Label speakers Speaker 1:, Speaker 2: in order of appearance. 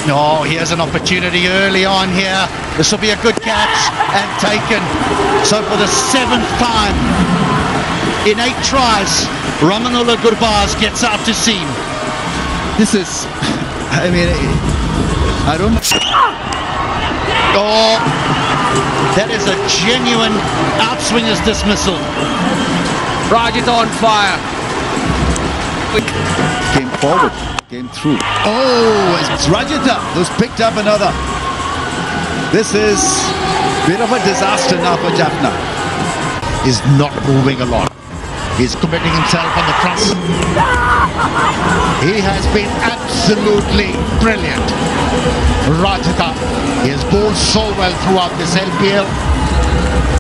Speaker 1: Oh, here's an opportunity early on here. This will be a good catch and taken. So for the 7th time in 8 tries, Ramanula Gurbaz gets out to seam.
Speaker 2: This is, I mean, I don't...
Speaker 1: Oh, that is a genuine outswinger's dismissal.
Speaker 3: Rajitha on fire.
Speaker 2: Came forward, came through. Oh, it's Rajitha who's picked up another. This is a bit of a disaster now for Jaffna.
Speaker 1: Is not moving along. He's committing himself on the front. He has been absolutely brilliant. Rajitha, he has bowled so well throughout this LPL.